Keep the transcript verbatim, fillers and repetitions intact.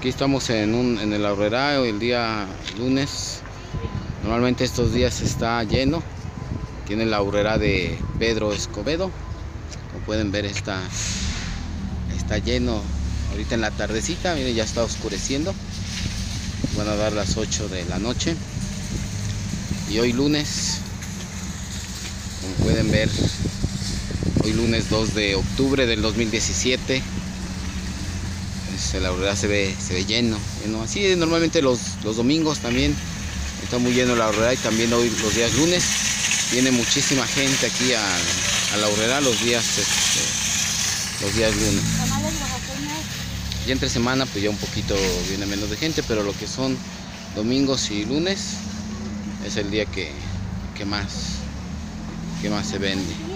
Aquí estamos en, un, en el Aurrera el día lunes. Normalmente estos días está lleno. Tiene la Aurrera de Pedro Escobedo. Como pueden ver, está, está lleno. Ahorita en la tardecita, miren, ya está oscureciendo. Van a dar las ocho de la noche. Y hoy lunes, como pueden ver, hoy lunes dos de octubre del dos mil diecisiete. La Aurrera se ve, se ve lleno, lleno. Así es, normalmente los, los domingos también está muy lleno la Aurrera, y también hoy los días lunes viene muchísima gente aquí a, a la Aurrera los días, este, los días lunes. Y entre semana pues ya un poquito viene menos de gente, pero lo que son domingos y lunes es el día que, que más, que más se vende.